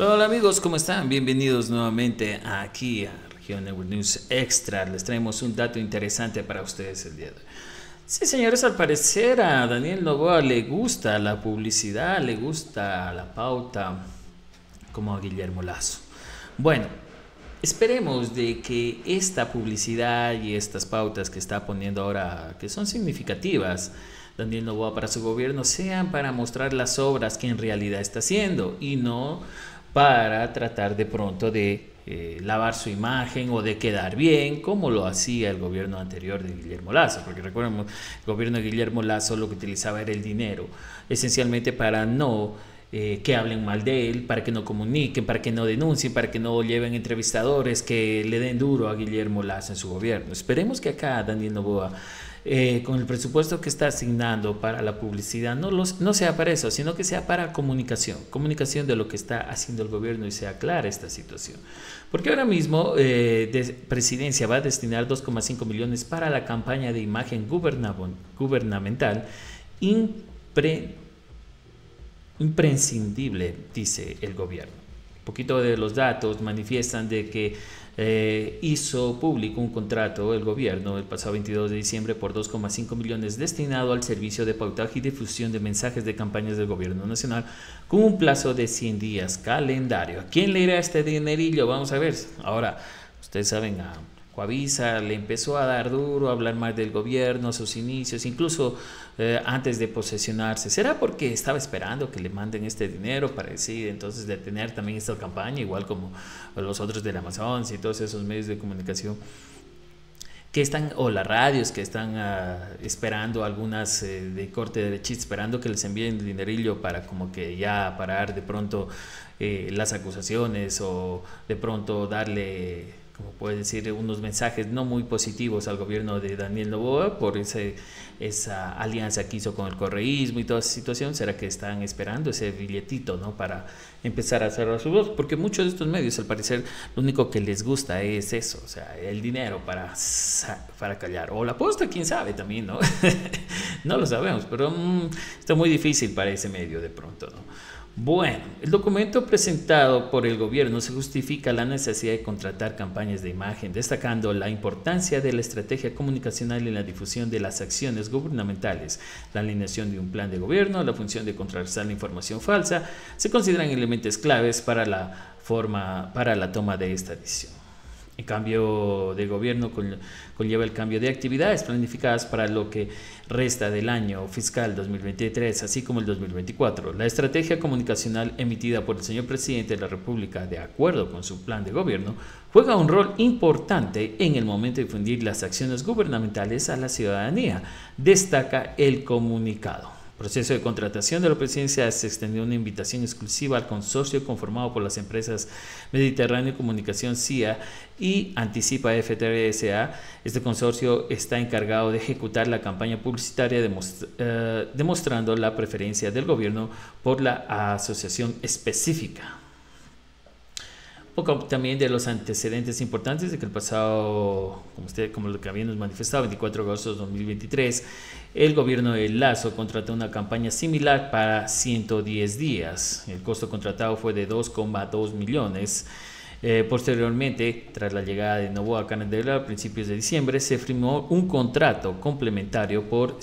Hola, hola amigos, ¿cómo están? Bienvenidos nuevamente aquí a Región Network News Extra. Les traemos un dato interesante para ustedes el día de hoy. Sí, señores, al parecer a Daniel Noboa le gusta la publicidad, le gusta la pauta, como a Guillermo Lasso. Bueno, esperemos de que esta publicidad y estas pautas que está poniendo ahora, que son significativas, Daniel Noboa para su gobierno, sean para mostrar las obras que en realidad está haciendo y no para tratar de pronto de lavar su imagen o de quedar bien, como lo hacía el gobierno anterior de Guillermo Lasso, porque recuerden, el gobierno de Guillermo Lasso lo que utilizaba era el dinero, esencialmente para no que hablen mal de él, para que no comuniquen, para que no denuncien, para que no lleven entrevistadores que le den duro a Guillermo Lasso en su gobierno. Esperemos que acá Daniel Noboa, con el presupuesto que está asignando para la publicidad, no sea para eso, sino que sea para comunicación de lo que está haciendo el gobierno y sea clara esta situación. Porque ahora mismo Presidencia va a destinar 2,5 millones para la campaña de imagen gubernamental imprescindible, dice el gobierno. Un poquito de los datos manifiestan de que hizo público un contrato el gobierno el pasado 22 de diciembre por 2,5 millones destinado al servicio de pautaje y difusión de mensajes de campañas del gobierno nacional con un plazo de 100 días calendario. ¿A quién le irá este dinerillo? Vamos a ver. Ahora, ustedes saben, a Coavisa le empezó a dar duro, a hablar más del gobierno, a sus inicios, incluso antes de posesionarse. ¿Será porque estaba esperando que le manden este dinero para decir entonces detener también esta campaña, igual como los otros del Amazonas y todos esos medios de comunicación que están, o las radios que están esperando, algunas de corte derechista, esperando que les envíen el dinerillo para como que ya parar de pronto las acusaciones o de pronto darle, como puede decir, unos mensajes no muy positivos al gobierno de Daniel Noboa por esa alianza que hizo con el correísmo y toda esa situación? ¿Será que están esperando ese billetito, ¿no?, para empezar a cerrar su voz? Porque muchos de estos medios, al parecer, lo único que les gusta es eso, o sea, el dinero para callar. O la posta, quién sabe también, ¿no? No lo sabemos, pero está muy difícil para ese medio de pronto, ¿no? Bueno, el documento presentado por el gobierno se justifica la necesidad de contratar campañas de imagen, destacando la importancia de la estrategia comunicacional en la difusión de las acciones gubernamentales, la alineación de un plan de gobierno, la función de contrarrestar la información falsa, se consideran elementos claves para la toma de esta decisión. El cambio de gobierno conlleva el cambio de actividades planificadas para lo que resta del año fiscal 2023, así como el 2024. La estrategia comunicacional emitida por el señor presidente de la República, de acuerdo con su plan de gobierno, juega un rol importante en el momento de difundir las acciones gubernamentales a la ciudadanía, destaca el comunicado. Proceso de contratación de la presidencia. Se extendió una invitación exclusiva al consorcio conformado por las empresas Mediterráneo Comunicación CIA y Anticipa FTSA. Este consorcio está encargado de ejecutar la campaña publicitaria demostrando la preferencia del gobierno por la asociación específica. Un poco también de los antecedentes importantes de que el pasado, como lo que habíamos manifestado, 24 de agosto de 2023, el gobierno de Lasso contrató una campaña similar para 110 días. El costo contratado fue de 2,2 millones. Posteriormente, tras la llegada de Noboa a Candela a principios de diciembre, se firmó un contrato complementario por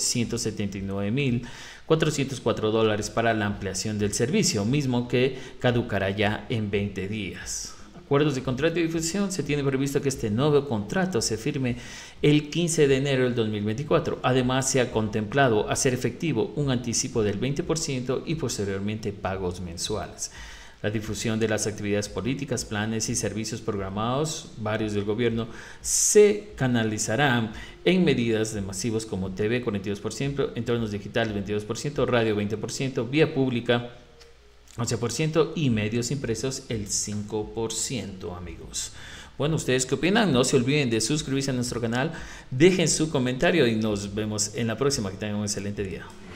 $179,404 para la ampliación del servicio, mismo que caducará ya en 20 días. Acuerdos de contrato de difusión. Se tiene previsto que este nuevo contrato se firme el 15 de enero del 2024. Además, se ha contemplado hacer efectivo un anticipo del 20% y posteriormente pagos mensuales. La difusión de las actividades políticas, planes y servicios programados, varios del gobierno, se canalizarán en medidas de masivos como TV 42%, entornos digitales 22%, radio 20%, vía pública 11% y medios impresos el 5%, amigos. Bueno, ¿ustedes qué opinan? No se olviden de suscribirse a nuestro canal, dejen su comentario y nos vemos en la próxima. Que tengan un excelente día.